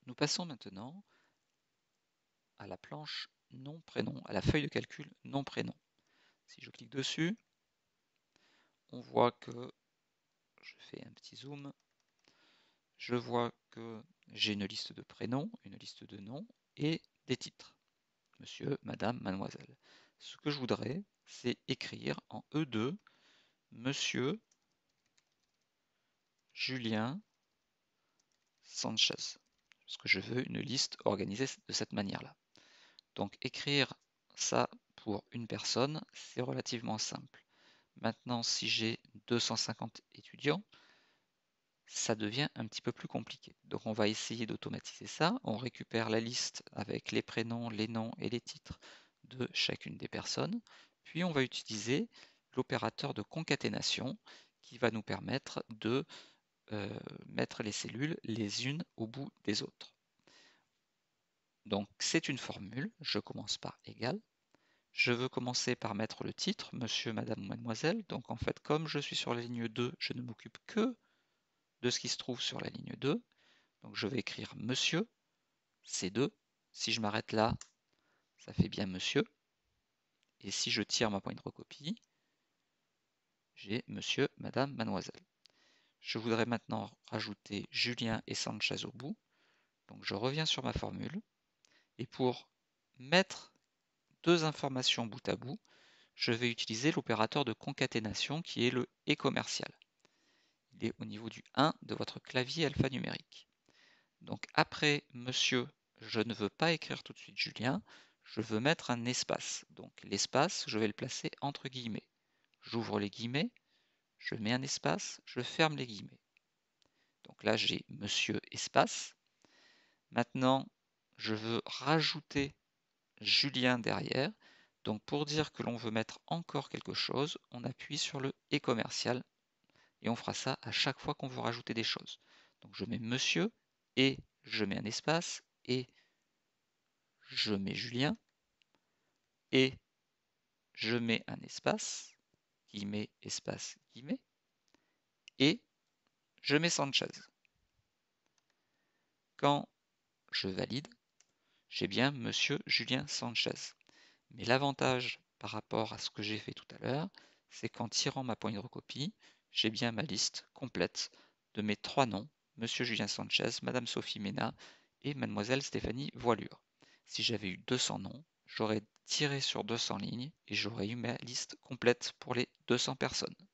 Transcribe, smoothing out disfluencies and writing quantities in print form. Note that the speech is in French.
Nous passons maintenant à la planche nom-prénom, à la feuille de calcul nom-prénom. Si je clique dessus, on voit que, je fais un petit zoom, je vois que j'ai une liste de prénoms, une liste de noms et des titres. Monsieur, madame, mademoiselle. Ce que je voudrais, c'est écrire en E2 Monsieur Julien Sanchez. Parce que je veux une liste organisée de cette manière-là. Donc écrire ça pour une personne, c'est relativement simple. Maintenant, si j'ai 250 étudiants, ça devient un petit peu plus compliqué. Donc on va essayer d'automatiser ça. On récupère la liste avec les prénoms, les noms et les titres de chacune des personnes. Puis on va utiliser l'opérateur de concaténation qui va nous permettre de mettre les cellules les unes au bout des autres. Donc c'est une formule, je commence par égal. Je veux commencer par mettre le titre, monsieur, madame ou mademoiselle. Donc en fait, comme je suis sur la ligne 2, je ne m'occupe que de ce qui se trouve sur la ligne 2. Donc je vais écrire monsieur, C2. Si je m'arrête là, ça fait bien monsieur. Et si je tire ma pointe de recopie, j'ai monsieur, madame, mademoiselle. Je voudrais maintenant rajouter Julien et Sanchez au bout. Donc je reviens sur ma formule. Et pour mettre deux informations bout à bout, je vais utiliser l'opérateur de concaténation qui est le et commercial. Il est au niveau du 1 de votre clavier alphanumérique. Donc après monsieur, je ne veux pas écrire tout de suite Julien, je veux mettre un espace. Donc l'espace, je vais le placer entre guillemets. J'ouvre les guillemets, je mets un espace, je ferme les guillemets. Donc là j'ai monsieur espace. Maintenant, je veux rajouter Julien derrière. Donc pour dire que l'on veut mettre encore quelque chose, on appuie sur le et commercial et on fera ça à chaque fois qu'on veut rajouter des choses. Donc je mets monsieur et je mets un espace et je mets Julien et je mets un espace, guillemets, espace, guillemets, et je mets Sanchez. Quand je valide, j'ai bien monsieur Julien Sanchez. Mais l'avantage par rapport à ce que j'ai fait tout à l'heure, c'est qu'en tirant ma poignée de recopie, j'ai bien ma liste complète de mes trois noms, monsieur Julien Sanchez, madame Sophie Ménat et mademoiselle Stéphanie Voilure. Si j'avais eu 200 noms, j'aurais tiré sur 200 lignes et j'aurais eu ma liste complète pour les 200 personnes.